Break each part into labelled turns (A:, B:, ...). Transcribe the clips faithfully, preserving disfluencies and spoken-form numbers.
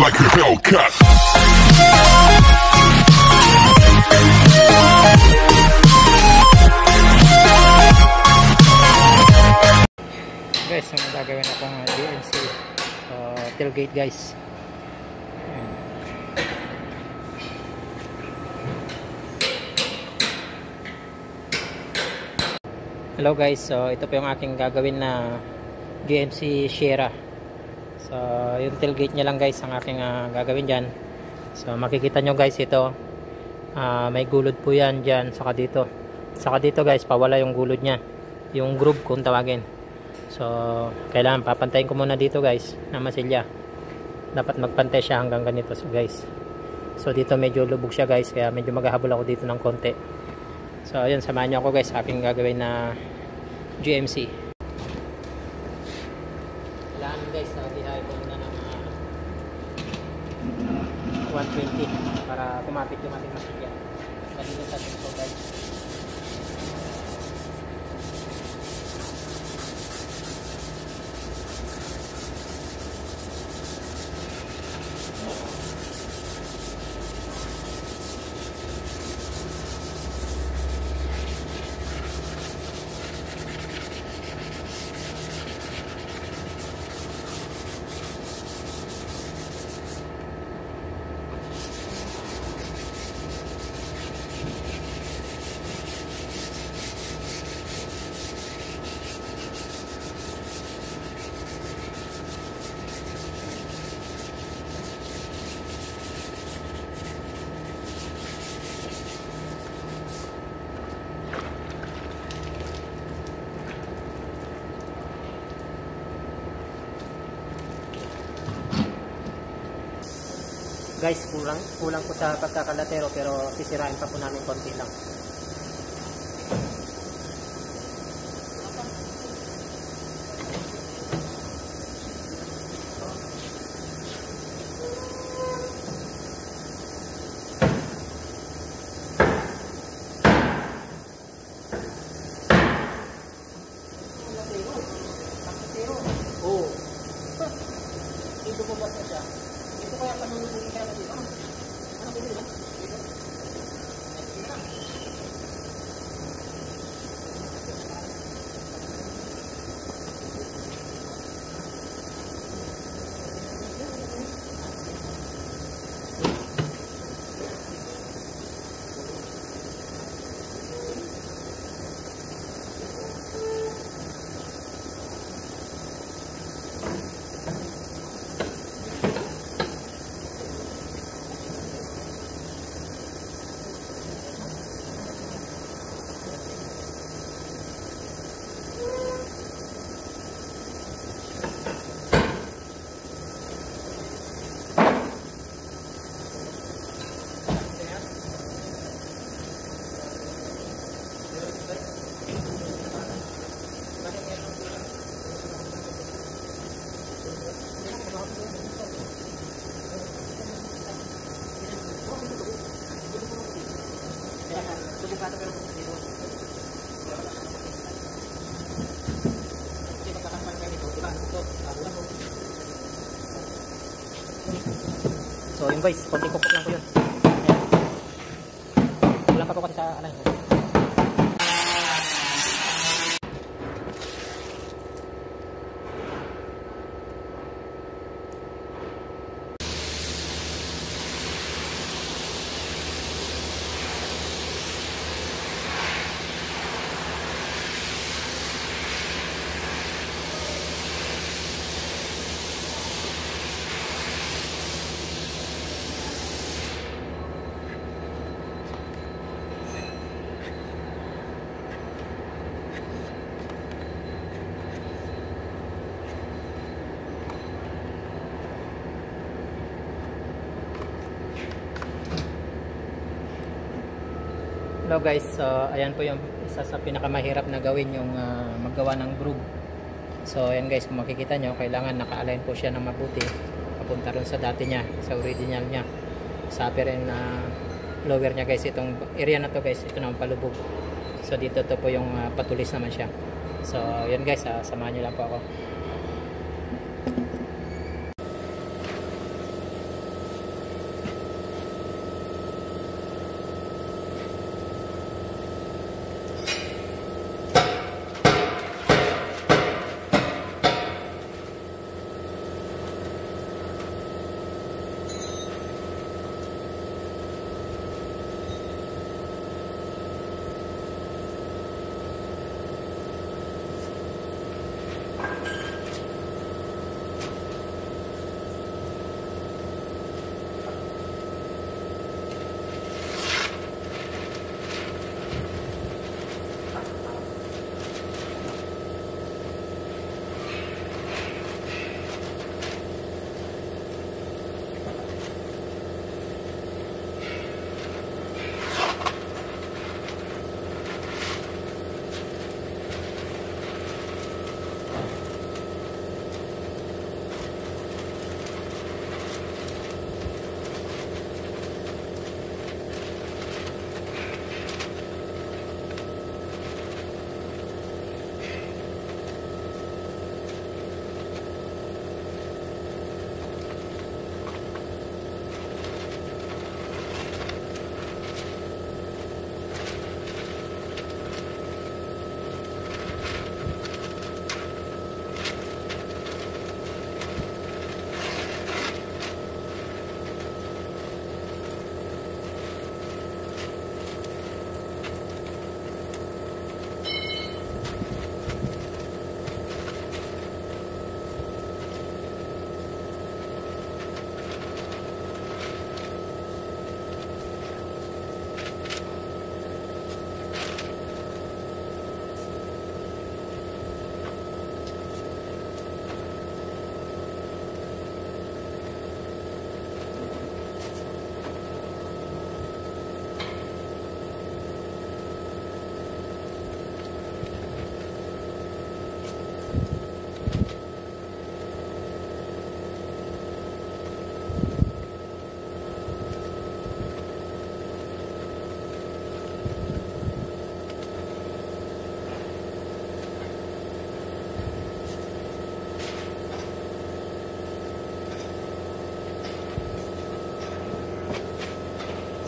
A: like a Hellcat.
B: Guys, ang gagawin akong D N C uh, tailgate guys. Ayan. Hello guys, so ito po yung aking gagawin na G M C Sierra. So yung tailgate nya lang guys ang aking uh, gagawin dyan. So makikita nyo guys ito, uh, may gulod po yan dyan, saka dito saka dito guys, pawala yung gulod nya, yung groove kung tawagin. So kailangan papantayin ko muna dito guys na masilya. Dapat magpantay siya hanggang ganito. So guys, so dito medyo lubog siya guys, kaya medyo maghahabol ako dito ng konti. So ayun, samahan nyo ako guys sa aking gagawin na G M C. Kailangan guys, uh, dihay ko muna ng uh, one twenty para kumapit yung ating masilya. Kanina sa dito guys. Guys, kulang kulang po sa pagkakalatero, pero sisirain pa po namin konti lang. Oh. Ito po ba siya? Ito kaya panunugin kaya na dito? Ano ko dito? Dito? Dito lang. So yun guys, konting kukuk lang po yun. Ayan. Kulang pa po kasi sa alay. Hello guys, so ayan po yung isa sa pinakamahirap na gawin, yung uh, maggawa ng groove. So ayan guys, kung makikita nyo, kailangan naka-align po siya ng mabuti papunta rin sa dati niya, sa original niya, sa upper and uh, lower niya guys. Itong area na to guys, ito naman palubog. So dito to po yung uh, patulis naman siya. So ayan guys, uh, samahan nyo lang po ako.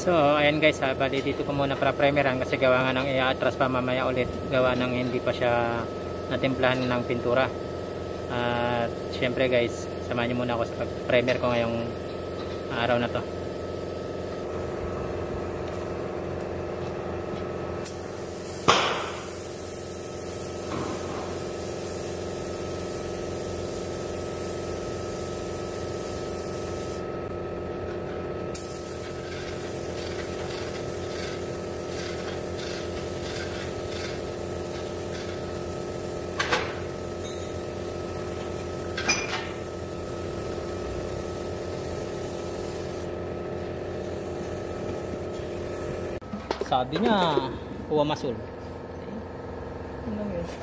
B: So ayan guys, ha, bali dito ko muna para primeran kasi gawa nga ng i-atras pa mamaya ulit, gawa ng hindi pa siya natimplahan ng pintura. At uh, syempre guys, samahan niyo muna ako sa pag-primer ko ngayong araw na to. Sabi niya, huwa masul. Ano lang yun?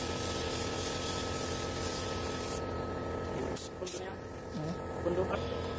B: Pundo niya. Pundo ka.